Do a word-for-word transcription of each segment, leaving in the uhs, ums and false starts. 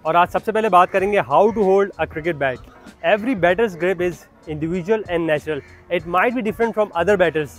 और आज सबसे पहले बात करेंगे how to hold a cricket bat. Every batter's grip is individual and natural, it might be different from other batters.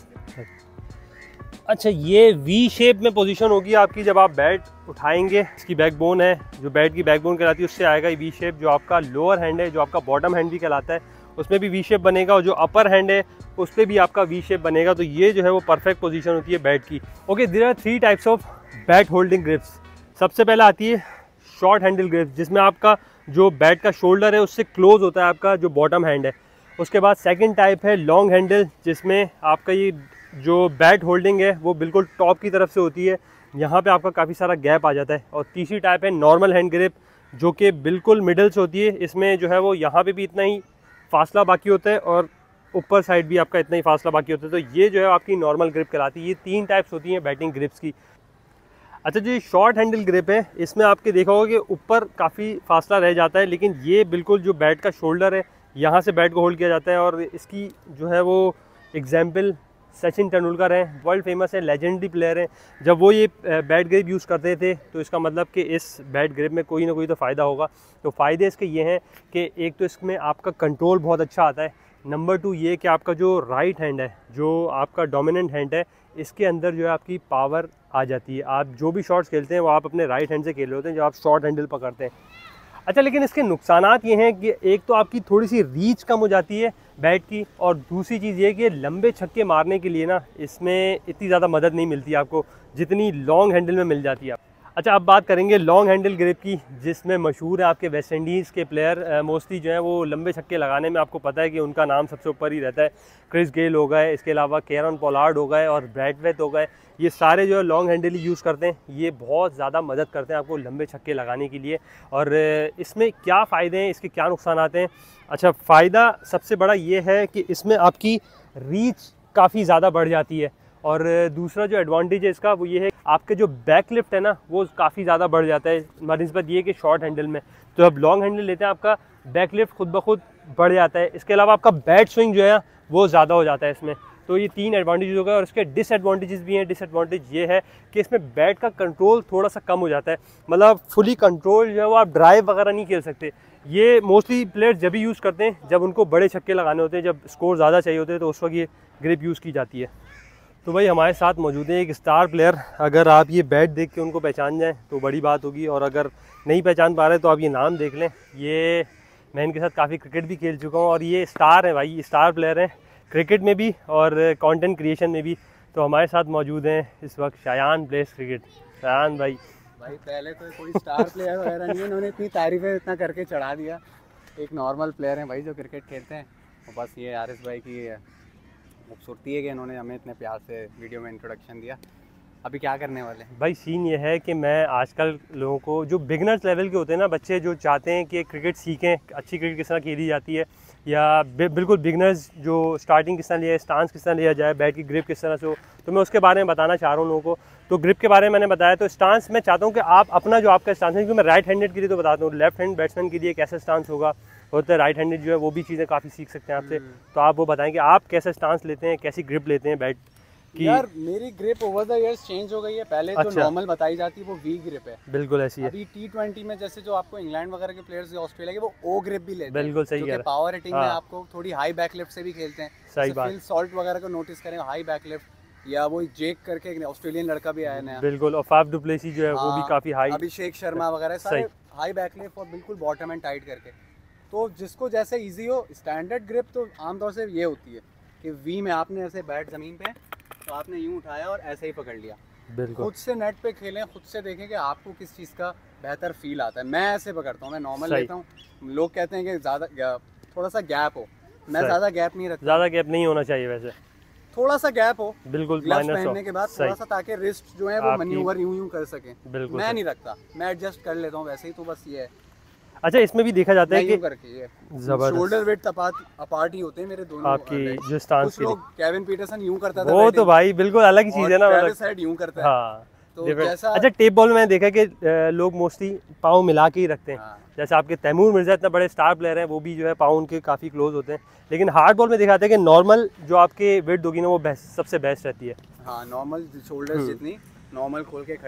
अच्छा, ये वी शेप में पोजीशन होगी आपकी जब आप बैट उठाएंगे। इसकी बैकबोन है जो बैट की बैकबोन कहलाती है, उससे आएगा वी शेप। जो आपका लोअर हैंड है, जो आपका बॉटम हैंड भी कहलाता है, उसमें भी वी शेप बनेगा, और जो अपर हैंड है उस पर भी आपका वी शेप बनेगा। तो ये जो है वो परफेक्ट पोजीशन होती है बैट की। Okay, there are three types of bat holding grips. सबसे पहले आती है शॉर्ट हैंडल ग्रिप, जिसमें आपका जो बैट का शोल्डर है उससे क्लोज होता है आपका जो बॉटम हैंड है। उसके बाद सेकंड टाइप है लॉन्ग हैंडल, जिसमें आपका ये जो बैट होल्डिंग है वो बिल्कुल टॉप की तरफ से होती है, यहाँ पे आपका काफ़ी सारा गैप आ जाता है। और तीसरी टाइप है नॉर्मल हैंड ग्रिप, जो कि बिल्कुल मिडल से होती है। इसमें जो है वो यहाँ पे भी इतना ही फासला बाकी होता है और ऊपर साइड भी आपका इतना ही फासला बाकी होता है। तो ये जो है आपकी नॉर्मल ग्रिप कहलाती है। ये तीन टाइप्स होती हैं बैटिंग ग्रिप्स की। अच्छा, जो शॉर्ट हैंडल ग्रिप है इसमें आपके देखा होगा कि ऊपर काफ़ी फासला रह जाता है, लेकिन ये बिल्कुल जो बैट का शोल्डर है यहाँ से बैट को होल्ड किया जाता है। और इसकी जो है वो एग्जाम्पल सचिन तेंदुलकर हैं, वर्ल्ड फेमस है, लेजेंडरी प्लेयर हैं। जब वो ये बैट ग्रिप यूज़ करते थे तो इसका मतलब कि इस बैट ग्रिप में कोई ना कोई तो फ़ायदा होगा। तो फ़ायदे इसके ये हैं कि एक तो इसमें आपका कंट्रोल बहुत अच्छा आता है। नंबर टू ये कि आपका जो राइट हैंड है, जो आपका डोमिनेंट हैंड है, इसके अंदर जो है आपकी पावर आ जाती है। आप जो भी शॉट्स खेलते हैं वो आप अपने राइट हैंड से खेल रहे होते हैं जब आप शॉर्ट हैंडल पकड़ते हैं। अच्छा, लेकिन इसके नुकसानात ये हैं कि एक तो आपकी थोड़ी सी रीच कम हो जाती है बैट की, और दूसरी चीज़ ये कि लंबे छक्के मारने के लिए ना इसमें इतनी ज़्यादा मदद नहीं मिलती आपको जितनी लॉन्ग हैंडल में मिल जाती है। अच्छा, अब बात करेंगे लॉन्ग हैंडल ग्रिप की, जिसमें मशहूर है आपके वेस्ट इंडीज़ के प्लेयर मोस्टली जो है वो लंबे छक्के लगाने में आपको पता है कि उनका नाम सबसे ऊपर ही रहता है। क्रिस गेल हो गए, इसके अलावा केरन पोलार्ड हो गए और ब्रैडवेथ हो गए। ये सारे जो है लॉन्ग हैंडल ही यूज़ करते हैं। ये बहुत ज़्यादा मदद करते हैं आपको लंबे छक्के लगाने के लिए। और इसमें क्या फ़ायदे हैं, इसके क्या नुकसान हैं? अच्छा, फ़ायदा सबसे बड़ा ये है कि इसमें आपकी रीच काफ़ी ज़्यादा बढ़ जाती है। और दूसरा जो एडवांटेज है इसका वो ये है आपके जो बैक लिफ्ट है ना वो काफ़ी ज़्यादा बढ़ जाता है बनिस्बत ये कि शॉर्ट हैंडल में। तो अब लॉन्ग हैंडल लेते हैं आपका बैक लिफ्ट खुद ब खुद बढ़ जाता है। इसके अलावा आपका बैट स्विंग जो है वो ज़्यादा हो जाता है इसमें। तो ये तीन एडवांटेज हो गए। और इसके डिसएडवांटेजेस भी हैं। डिसएडवांटेज ये है कि इसमें बैट का कंट्रोल थोड़ा सा कम हो जाता है, मतलब फुली कंट्रोल जो है वो आप ड्राइव वगैरह नहीं खेल सकते। ये मोस्टली प्लेयर्स जब भी यूज़ करते हैं जब उनको बड़े छक्के लगाने होते हैं, जब स्कोर ज़्यादा चाहिए होते हैं, तो उस वक्त ये ग्रिप यूज़ की जाती है। तो भाई हमारे साथ मौजूद है एक स्टार प्लेयर। अगर आप ये बैट देख के उनको पहचान जाएँ तो बड़ी बात होगी, और अगर नहीं पहचान पा रहे तो आप ये नाम देख लें। ये मैं इनके साथ काफ़ी क्रिकेट भी खेल चुका हूँ, और ये स्टार है भाई, स्टार प्लेयर हैं क्रिकेट में भी और कंटेंट क्रिएशन में भी। तो हमारे साथ मौजूद हैं इस वक्त शायान प्लेस क्रिकेट। शायान भाई भाई पहले तो कोई स्टार प्लेयर वगैरह नहीं है, उन्होंने इतनी तारीफ़ें इतना करके चढ़ा दिया। एक नॉर्मल प्लेयर हैं भाई जो क्रिकेट खेलते हैं। और बस ये आरिस भाई की खूबसूरती है कि इन्होंने हमें इतने प्यार से वीडियो में इंट्रोडक्शन दिया। अभी क्या करने वाले हैं भाई? सीन ये है कि मैं आजकल लोगों को जो बिगनर्स लेवल के होते हैं ना बच्चे, जो चाहते हैं कि क्रिकेट सीखें, अच्छी क्रिकेट किस तरह खेली जाती है, या बिल्कुल बिगनर्स जो स्टार्टिंग किस तरह लिया, स्टांस किस तरह लिया जाए, बैट की ग्रिप किस तरह से हो, तो मैं उसके बारे में बताना चाह रहा हूँ लोगों को। तो ग्रिप के बारे में मैंने बताया। तो स्टांस मैं चाहता हूँ कि आप अपना जो आपका स्टांस है, क्योंकि मैं राइट हैंडेड के लिए तो बताता हूँ, लेफ्ट हैंड बैट्समैन के लिए कैसा स्टांस होगा होता है, राइट हैंडेड जो है वो भी चीज़ें काफ़ी सीख सकते हैं आपसे। तो आप वो बताएं कि आप कैसा स्टांस लेते हैं, कैसी ग्रिप लेते हैं बैट की। यार मेरी grip over the years change हो गई है। पहले अच्छा। जो नॉर्मल बताई जाती है वो वी ग्रिप है, बिल्कुल ऐसी है। अभी टी ट्वेंटी में जैसे जो आपको इंग्लैंड वगैरह के प्लेयर्स ऑस्ट्रेलिया के वो ओ ग्रिप भी लेते हैं। बिल्कुल सही है। पावर हिटिंग में आपको थोड़ी हाई बैक लिफ्ट से भी खेलते हैं। सही बात। फिल सॉल्ट वगैरह को नोटिस करें, हाई बैक लिफ्ट, या वो जेक करके एक ऑस्ट्रेलियन लड़का भी आया नया। बिल्कुल। और फाफ डु प्लेसी जो है वो भी काफ़ी हाई। अभिषेक शर्मा वगैरह सारे हाई बैक लिफ्ट और बिल्कुल बॉटम एंड टाइट करके। तो जिसको जैसे इजी हो, स्टैंडर्ड ग्रिप तो आमतौर से ये होती है कि वी में आपने ऐसे बैट ज़मीन पे तो आपने यूं उठाया और ऐसे ही पकड़ लिया। बिल्कुल। खुद से नेट पे खेलें, खुद से देखें कि आपको किस चीज़ का बेहतर फील आता है। मैं ऐसे पकड़ता हूँ, मैं नॉर्मल लेता हूँ। लोग कहते हैं कि ज़्यादा थोड़ा सा गैप हो, मैं ज़्यादा गैप नहीं रखता। ज़्यादा गैप नहीं होना चाहिए वैसे, थोड़ा सा गैप हो बिल्कुल ग्लव्स पहनने के बाद, थोड़ा सा, ताकि रिस्ट जो है वो मैन्यूवर यूं यूं कर सके। बिल्कुल मैं नहीं रखता, मैं एडजस्ट कर लेता हूँ वैसे ही। तो बस ये है। अच्छा, इसमें भी देखा जाता है कि जबरदस्त शोल्डर वेट अपार्ट ही होते हैं मेरे दोनों आपकी जो स्टांस के लिए। केविन पीटरसन यूं करता था, वो तो भाई बिल्कुल अलग ही चीज़ है ना, मतलब साइड यूं करता है। हाँ तो जैसा अच्छा, टेप बॉल में मैंने देखा कि लोग मोस्टली पाँव मिला के ही रखते हैं। हाँ। जैसे आपके तैमूर मिर्जा इतना बड़े स्टार प्लेयर हैं, वो भी जो है पाँव उनके काफ़ी क्लोज होते हैं। लेकिन हार्ड बॉल में दिखाते हैं कि नॉर्मल जो आपके वेट दोगी ना वो बेस्ट, सबसे बेस्ट रहती है। हाँ, नॉर्मल शोल्डर्स जितनी नॉर्मल खोल के खड़े हों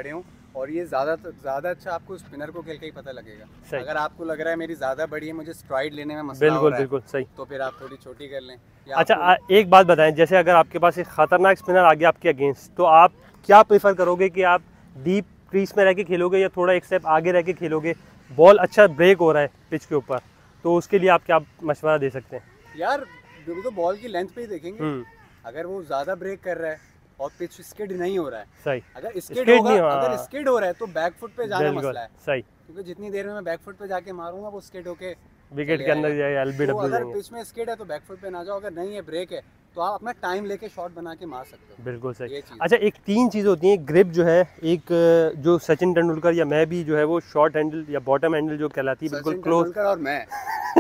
और ये ज़्यादा ज़्यादा अच्छा आपको स्पिनर को खेल के ही पता लगेगा। सही। अगर आपको लग रहा है मेरी ज़्यादा बड़ी है, मुझे स्ट्राइड लेने में मसला हो बिल्कुल रहा है, बिल्कुल सही। तो फिर आप थोड़ी छोटी कर लें। या अच्छा आपको- आ, एक बात बताएं, जैसे अगर आपके पास एक ख़तरनाक स्पिनर आ गया आपके अगेंस्ट, तो आप क्या प्रेफर करोगे कि आप डीप क्रीज में रह के खेलोगे या थोड़ा एक स्टेप आगे रह के खेलोगे? बॉल अच्छा ब्रेक हो रहा है पिच के ऊपर, तो उसके लिए आप क्या मशवरा दे सकते हैं? यार तो बॉल की लेंथ पे ही देखेंगे। हम्म, अगर वो ज़्यादा ब्रेक कर रहा है और पिच स्किड नहीं हो रहा है, सही। अगर स्किड Skid होगा, नहीं, हाँ। अगर स्किड हो रहा है तो बैक फुट पे जाना बिल्कुल मसला है, सही। क्योंकि जितनी देर में मैं बैक फुट पे जाके मारूंगा वो स्किड होके विकेट चले के अंदर आएगा। जाएगा, तो एलबीडब्ल्यू अगर जाएंगे। पिच में स्किड है तो बैक फुट पे ना जाओ, अगर नहीं है ब्रेक है तो आप अपना टाइम लेके शॉट बना के मार सकते हो। बिल्कुल सही। ये चीज़। अच्छा, एक तीन चीज़ होती हैं ग्रिप जो है, एक जो सचिन तेंदुलकर या मैं भी जो है वो शॉर्ट हैंडल या बॉटम हैंडल जो कहलाती है, बिल्कुल सचिन क्लोज। तेंदुलकर और मैं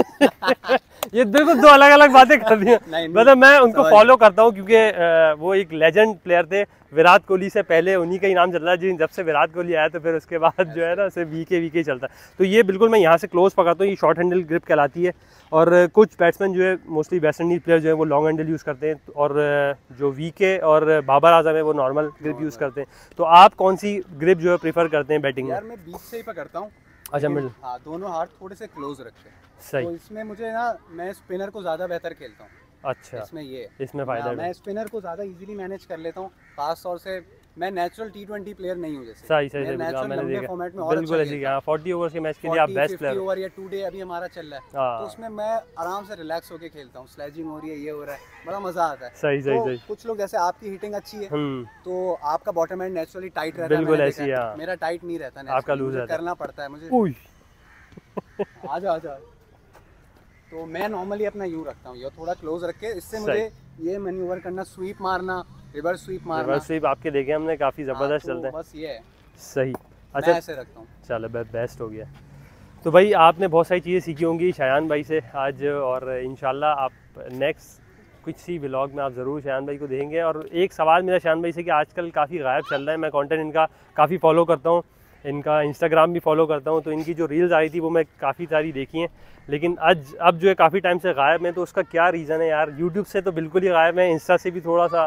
ये बिल्कुल दो अलग अलग बातें कर दी हैं। नहीं, नहीं, मतलब मैं उनको समझ फॉलो करता हूँ क्योंकि अ, वो एक लेजेंड प्लेयर थे। विराट कोहली से पहले उन्हीं का ही नाम चल रहा है जी। जब से विराट कोहली आया तो फिर उसके बाद जो है ना सिर्फ वीके वीके चलता है। तो ये बिल्कुल मैं यहाँ से क्लोज पकड़ता हूँ, ये शॉर्ट हैंडल ग्रिप कहलाती है। और कुछ बैट्समैन जो है मोस्टली वेस्ट इंडीज प्लेयर जो है वो लॉन्ग हैंडल यूज़ करते हैं, और जो वीके और बाबर आजम है वो नॉर्मल ग्रिप यूज़ करते हैं। तो आप कौन सी ग्रिप जो है प्रीफर करते हैं बैटिंग में? यार मैं बीच से ही पकड़ता हूँ। अच्छा, लेकिन मिडिल। हाँ, दोनों हाथ थोड़े से क्लोज रखते हैं। सही। तो इसमें मुझे ना, मैं स्पिनर को ज़्यादा बेहतर खेलता हूँ। अच्छा, इसमें ये है। इसमें फ़ायदा हाँ, है। मैं स्पिनर को ज़्यादा इजीली मैनेज कर लेता हूँ। खास तौर से मैं नेचुरल टी ट्वेंटी प्लेयर नहीं हूँ जैसे। सही सही मैं सही, बिल्कुल। नेचुरल मैंने लंबे देखा फॉर्मेट में और बिल्कुल अच्छा ऐसी। खेलता हाँ, हूँ। फोर्टी ओवर्स के मैच के लिए आप बेस्ट प्लेयर हो। ओवर या टू डे अभी हमारा चल रहा है, हाँ। तो उसमें मैं आराम से रिलैक्स होके खेलता हूँ। स्लेजिंग हो रही है, ये हो रहा है, बड़ा मजा आता है। सही सही तो सही। कुछ लोग जैसे आपकी हिटिंग अच्छी है हम्म, तो आपका बॉटम एंड नेचुरली टाइट रहता है। बिल्कुल मैंने ऐसी, देखा है। हाँ। मेरा टाइट नहीं रहता, आपका naturally, लूज मुझे रहता है। करना पड़ता है मुझे। उई। आ जाओ आ जाओ। तो मैं नॉर्मली अपना यूं रखता हूँ, ये थोड़ा क्लोज रख के। इससे सही। मुझे ये मैन्यूवर करना, स्वीप मारना, रिवर्स स्वीप मारना, रिवर्स स्वीप आपके देखे हमने, काफ़ी हाँ, ज़बरदस्त तो चलते हैं। बस ये है। सही। मैं अच्छा, ऐसे रखता हूँ। चलो बेस्ट हो गया। तो भाई आपने बहुत सारी चीज़ें सीखी होंगी शायान भाई से आज, और इंशाल्लाह आप नेक्स्ट कुछ सी व्लॉग में आप ज़रूर शायान भाई को देंगे। और एक सवाल मेरा शायान भाई से कि आजकल काफ़ी गायब चल रहा है, मैं कंटेंट इनका काफ़ी फॉलो करता हूँ, इनका इंस्टाग्राम भी फॉलो करता हूँ, तो इनकी जो रील्स आई थी वो मैं काफ़ी सारी देखी हैं, लेकिन आज अब जो है काफ़ी टाइम से गायब है। तो उसका क्या रीज़न है यार? यूट्यूब से तो बिल्कुल ही गायब है, इंस्टा से भी थोड़ा सा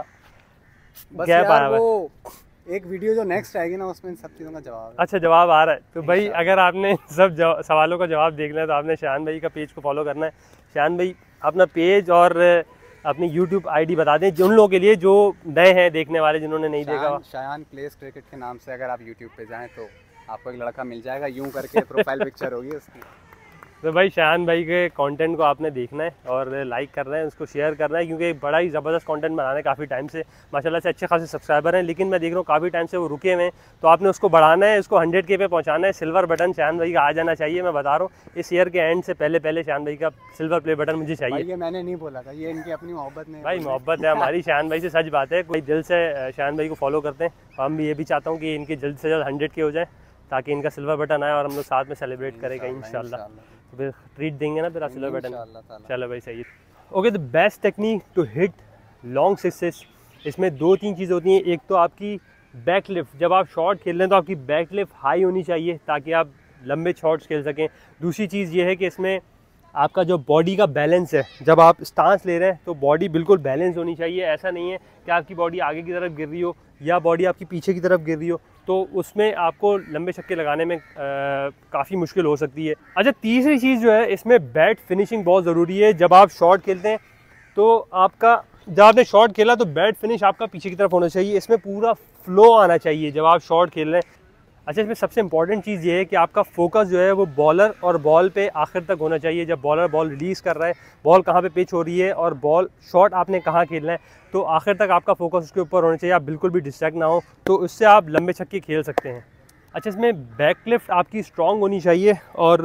बस गैप आया यार हुआ है। वो एक वीडियो जो नेक्स्ट आएगी ना, उसमें इन सब चीज़ों का जवाब है। अच्छा, जवाब आ रहा है। तो भाई अगर आपने सब जवा- सवालों का जवाब देखना है तो आपने शायान भाई का पेज को फॉलो करना है। शायान भाई अपना पेज और अपनी यूट्यूब आईडी बता दें जिन लोगों के लिए जो नए हैं देखने वाले, जिन्होंने नहीं देखा। शायान शायान प्लेस क्रिकेट के नाम से अगर आप यूट्यूब पे जाएं तो आपको एक लड़का मिल जाएगा, यूं करके प्रोफाइल पिक्चर होगी उसकी। तो भाई शायान भाई के कंटेंट को आपने देखना है और लाइक करना है, उसको शेयर करना है, क्योंकि बड़ा ही ज़बरदस्त कंटेंट बना रहे हैं काफ़ी टाइम से। माशाल्लाह से अच्छे खासे सब्सक्राइबर हैं, लेकिन मैं देख रहा हूँ काफ़ी टाइम से वो रुके हुए हैं। तो आपने उसको बढ़ाना है, उसको हंड्रेड के पे पहुँचाना है। सिल्वर बटन शायान भाई का आ जाना चाहिए। मैं बता रहा हूँ इस ईयर के एंड से पहले पहले शायान भाई का सिल्वर प्ले बटन मुझे भाई चाहिए। ये मैंने नहीं बोला था, ये इनकी अपनी मोहब्बत ने भाई बोला। मोहब्बत है हमारी शायान भाई से, सच बात है। कोई दिल से शायान भाई को फॉलो करते हैं। हम भी ये भी चाहता हूँ कि इनकी जल्द से जल्द हंड्रेड के हो जाए, ताकि इनका सिल्वर बटन आए और हम लोग साथ में सेलिब्रेट करेंगे इंशाल्लाह। तो फिर ट्रीट देंगे ना फिर आप सिल्वर बटन। इंशाल्लाह ताला। चलो भाई सही है। Okay, the best technique to hit long sixes, इसमें दो तीन चीज़ें होती हैं। एक तो आपकी बैक लिफ्ट, जब आप शॉट खेल रहे हैं तो आपकी बैक लिफ्ट हाई होनी चाहिए ताकि आप लंबे शॉट्स खेल सकें। दूसरी चीज़ ये है कि इसमें आपका जो बॉडी का बैलेंस है, जब आप स्टांस ले रहे हैं तो बॉडी बिल्कुल बैलेंस होनी चाहिए। ऐसा नहीं है कि आपकी बॉडी आगे की तरफ गिर रही हो या बॉडी आपकी पीछे की तरफ गिर रही हो, तो उसमें आपको लंबे छक्के लगाने में काफ़ी मुश्किल हो सकती है। अच्छा, तीसरी चीज़ जो है इसमें बैट फिनिशिंग बहुत ज़रूरी है। जब आप शॉट खेलते हैं तो आपका, जब आपने शॉट खेला तो बैट फिनिश आपका पीछे की तरफ होना चाहिए, इसमें पूरा फ्लो आना चाहिए जब आप शॉट खेल रहे हैं। अच्छा, इसमें सबसे इंपॉर्टेंट चीज़ ये है कि आपका फोकस जो है वो बॉलर और बॉल पे आखिर तक होना चाहिए। जब बॉलर बॉल रिलीज़ कर रहा है, बॉल कहाँ पे पिच हो रही है और बॉल शॉट आपने कहाँ खेलना है, तो आखिर तक आपका फोकस उसके ऊपर होना चाहिए। आप बिल्कुल भी डिस्ट्रैक्ट ना हो, तो उससे आप लंबे छक्के खेल सकते हैं। अच्छा, इसमें बैक लिफ्ट आपकी स्ट्रॉन्ग होनी चाहिए और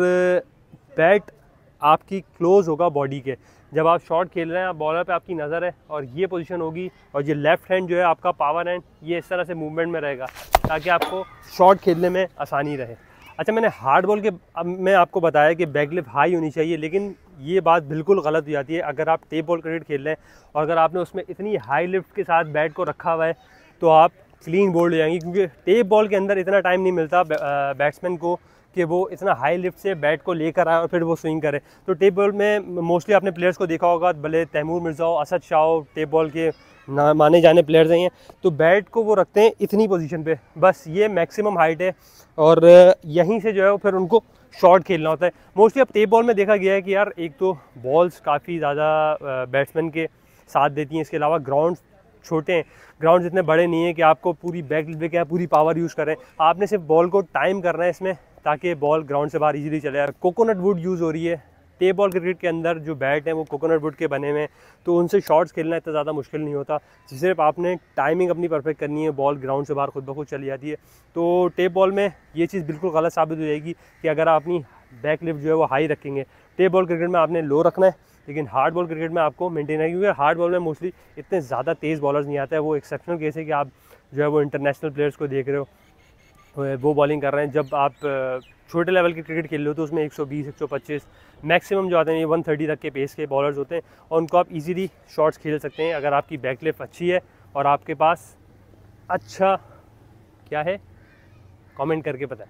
बैट आपकी क्लोज होगा बॉडी के। जब आप शॉट खेल रहे हैं, आप बॉलर पे आपकी नज़र है और ये पोजीशन होगी, और ये लेफ़्ट हैंड जो है आपका पावर हैंड, ये इस तरह से मूवमेंट में रहेगा ताकि आपको शॉट खेलने में आसानी रहे। अच्छा, मैंने हार्ड बॉल के अब मैं आपको बताया कि बैक लिफ्ट हाई होनी चाहिए, लेकिन ये बात बिल्कुल गलत हो जाती है अगर आप टेप बॉल क्रिकेट खेल रहे हैं और अगर आपने उसमें इतनी हाई लिफ्ट के साथ बैट को रखा हुआ है तो आप क्लीन बोल्ड हो जाएंगे, क्योंकि टेप बॉल के अंदर इतना टाइम नहीं मिलता बैट्समैन को कि वो इतना हाई लिफ्ट से बैट को लेकर आए और फिर वो स्विंग करे। तो टेप बॉल में मोस्टली आपने प्लेयर्स को देखा होगा, भले तैमूर मिर्ज़ा हो, असद शाह हो, टेप बॉल के ना माने जाने प्लेयर्स हैं ये, तो बैट को वो रखते हैं इतनी पोजीशन पे, बस ये मैक्सिमम हाइट है और यहीं से जो है वो फिर उनको शॉट खेलना होता है। मोस्टली अब टेप बॉल में देखा गया है कि यार एक तो बॉल्स काफ़ी ज़्यादा बैट्समैन के साथ देती हैं, इसके अलावा ग्राउंड छोटे हैं, ग्राउंड इतने बड़े नहीं है कि आपको पूरी बैक पे क्या पूरी पावर यूज़ करें, आपने सिर्फ बॉल को टाइम करना है इसमें ताकि बॉल ग्राउंड से बाहर इजीली चले जाए। कोकोनट वुड यूज़ हो रही है टेप बॉल क्रिकेट के अंदर, जो बैट हैं वो कोकोनट वुड के बने हुए हैं, तो उनसे शॉट्स खेलना इतना ज़्यादा मुश्किल नहीं होता, सिर्फ आपने टाइमिंग अपनी परफेक्ट करनी है, बॉल ग्राउंड से बाहर खुद ब खुद चली जाती है। तो टेप बॉल में ये चीज़ बिल्कुल गलत साबित हो जाएगी कि अगर आप अपनी बैक लिफ्ट जो है वो हाई रखेंगे। टेप बॉल क्रिकेट में आपने लो रखना है, लेकिन हार्ड बॉल क्रिकेट में आपको मेंटेन है, क्योंकि हार्ड बॉल में मोस्टली इतने ज़्यादा तेज़ बॉलर्स नहीं आते हैं। वो एक्सेप्शनल केस है कि आप जो है वो इंटरनेशनल प्लेयर्स को देख रहे हो वो बॉलिंग कर रहे हैं, जब आप छोटे लेवल की क्रिकेट खेल रहे हो तो उसमें एक सौ बीस एक सौ पच्चीस मैक्सिमम जो आते हैं ये एक सौ तीस तक के पेस के बॉलर्स होते हैं और उनको आप इजीली शॉट्स खेल सकते हैं अगर आपकी बैक लिफ्ट अच्छी है और आपके पास अच्छा क्या है कमेंट करके बताएं।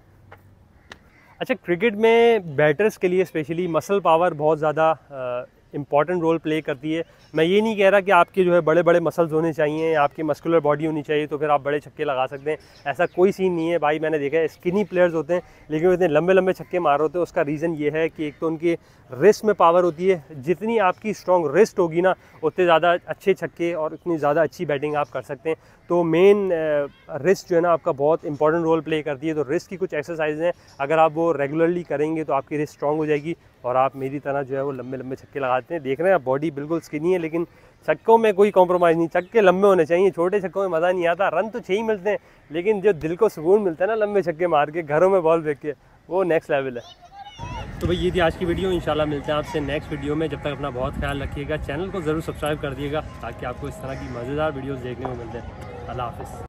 अच्छा, क्रिकेट में बैटर्स के लिए स्पेशली मसल पावर बहुत ज़्यादा इंपॉर्टेंट रोल प्ले करती है। मैं ये नहीं कह रहा कि आपके जो है बड़े बड़े मसल्स होने चाहिए, आपकी मस्कुलर बॉडी होनी चाहिए तो फिर आप बड़े छक्के लगा सकते हैं, ऐसा कोई सीन नहीं है भाई। मैंने देखा है स्किनी प्लेयर्स होते हैं लेकिन वो इतने लंबे लंबे छक्के मार होते हैं, उसका रीज़न ये है कि एक तो उनकी रिस्ट में पावर होती है, जितनी आपकी स्ट्रॉन्ग रिस्ट होगी ना उतने ज़्यादा अच्छे छक्के और उतनी ज़्यादा अच्छी बैटिंग आप कर सकते हैं। तो मेन रिस्ट जो है ना आपका बहुत इंपॉर्टेंट रोल प्ले करती है। तो रिस्ट की कुछ एक्सरसाइज हैं, अगर आप वो रेगुलरली करेंगे तो आपकी रिस्ट स्ट्रॉन्ग हो जाएगी और आप मेरी तरह जो है वो लंबे लंबे छक्के लगाते हैं। देख रहे हैं बॉडी बिल्कुल स्किनी है लेकिन छक्कों में कोई कॉम्प्रोमाइज़ नहीं, छक्के लंबे होने चाहिए, छोटे छक्कों में मज़ा नहीं आता। रन तो छः ही मिलते हैं लेकिन जो दिल को सुकून मिलता है ना लंबे छक्के मार के घरों में बॉल फेंक के, वो नेक्स्ट लेवल है। तो भाई ये थी आज की वीडियो, इंशाल्लाह मिलते हैं आपसे नेक्स्ट वीडियो में। जब तक अपना बहुत ख्याल रखिएगा, चैनल को ज़रूर सब्सक्राइब कर दिएगा ताकि आपको इस तरह की मज़ेदार वीडियोज़ देखने को मिलते हैं। अल्लाह हाफ़िज़।